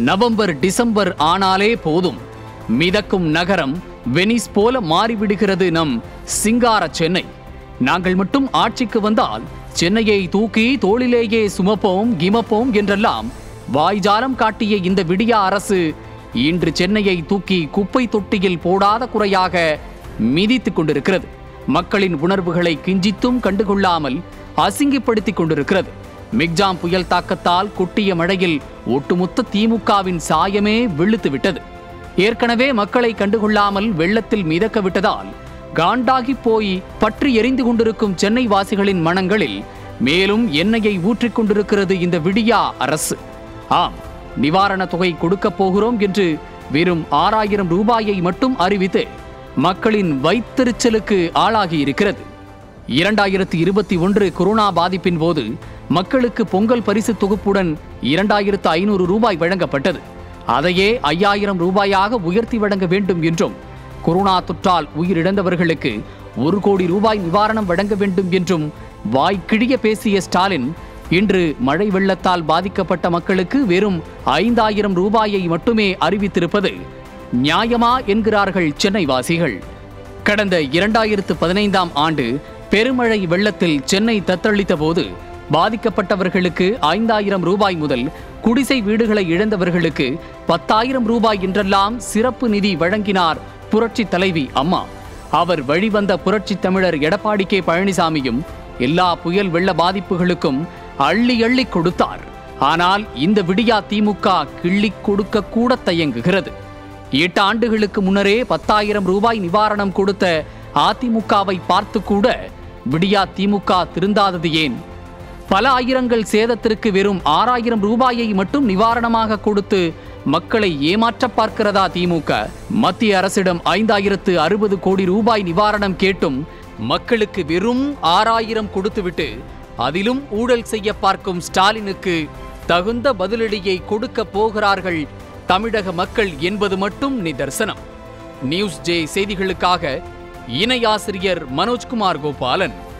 November December ஆனாலே போதும், மிதக்கும் நகரம் வெனிஸ் போல மாறிவிடுகிறது நம் சிங்கார சென்னை. நாங்கள் மட்டும் ஆட்சிக்கு வந்தால் சென்னையை தூக்கி தோளிலேயே சுமப்போம் கிமப்போம் என்றெல்லாம் வாய்ஜாலம் காட்டிய இந்த விடியா அரசு இன்று சென்னையை தூக்கி குப்பை தொட்டியில் போடாத குறையாக மிதித்துக் கொண்டிருக்கிறது. மக்களின் உணர்வுகளை கிஞ்சித்தும் கண்டுகொள்ளாமல் அசிங்கப்படுத்திக் கொண்டிருக்கிறது. மிக்ஜாம் புயல் தாக்கத்தால் கொட்டிய மழையில் ஒட்டுமொத்த திமுகவின் சாயமே வெளுத்து விட்டது. ஏற்கனவே மக்களை கண்டுகொள்ளாமல் வெள்ளத்தில் மிதக்க விட்டதால் காண்டாகி போய் பற்றி எரிந்து கொண்டிருக்கும் சென்னை வாசிகளின் மனங்களில் மேலும் எண்ணெயை ஊற்றிக் கொண்டிருக்கிறது இந்த விடியா அரசு. ஆம், நிவாரண தொகை கொடுக்கப் போகிறோம் என்று வெறும் 6000 ரூபாயை மட்டும் அறிவித்து மக்களின் வயிற்றெரிச்சலுக்கு ஆளாகி இருக்கிறது. 2021 கொரோனா பாதிப்பின் போது மக்களுக்கு பொங்கல் பரிசு தொகுப்புடன் 2500 ரூபாய் வழங்கப்பட்டது. அதையே 5000 ரூபாயாக உயர்த்தி வழங்க வேண்டும் என்றும், கொரோனா தொற்றால் உயிரிழந்தவர்களுக்கு 1 கோடி ரூபாய் நிவாரணம் வழங்க வேண்டும் என்றும் வாய்க்கிழிய பேசிய ஸ்டாலின் இன்று மழை வெள்ளத்தால் பாதிக்கப்பட்ட மக்களுக்கு வெறும் 5000 ரூபாயை மட்டுமே அறிவித்திருப்பது நியாயமா என்கிறார்கள் சென்னை வாசிகள். கடந்த 2015ஆம் ஆண்டு பெருமழை வெள்ளத்தில் சென்னை தத்தளித்த போது பாதிக்கப்பட்டவர்களுக்கு 5000 ரூபாய் முதல் குடிசை வீடுகளை இழந்தவர்களுக்கு 10,000 ரூபாய் என்றெல்லாம் சிறப்பு நிதி வழங்கினார் புரட்சி தலைவி அம்மா. அவர் வழிவந்த புரட்சி தமிழர் எடப்பாடி கே பழனிசாமியும் எல்லா புயல் வெள்ள பாதிப்புகளுக்கும் அள்ளி அள்ளி கொடுத்தார். ஆனால் இந்த விடியா திமுக கிள்ளி கொடுக்க கூட தயங்குகிறது. 8 ஆண்டுகளுக்கு முன்னரே 10,000 ரூபாய் நிவாரணம் கொடுத்த அதிமுகவை பார்த்து கூட விடியா திமுக திருந்தாதது ஏன்? பல ஆயிரங்கள் சேதத்திற்கு வெறும் 6000 ரூபாயை மட்டும் நிவாரணமாக கொடுத்து மக்களை ஏமாற்ற பார்க்கிறதா திமுக? மத்திய அரசிடம் 5060 கோடி ரூபாய் நிவாரணம் கேட்டும் மக்களுக்கு வெறும் 6000 கொடுத்துவிட்டு அதிலும் ஊழல் செய்ய பார்க்கும் ஸ்டாலினுக்கு தகுந்த பதிலடியை கொடுக்க போகிறார்கள் தமிழக மக்கள் என்பது மட்டும் நிதர்சனம். NewsJ செய்திகளுக்காக இணை ஆசிரியர் மனோஜ்குமார் கோபாலன்.